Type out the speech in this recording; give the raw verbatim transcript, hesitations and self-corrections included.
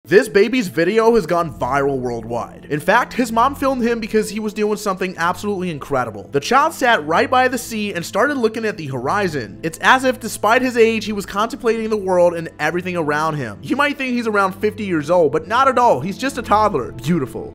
This baby's video has gone viral worldwide. In fact, his mom filmed him because he was doing something absolutely incredible. The child sat right by the sea and started looking at the horizon. It's as if despite his age, he was contemplating the world and everything around him. You might think he's around fifty years old, but not at all. He's just a toddler. Beautiful.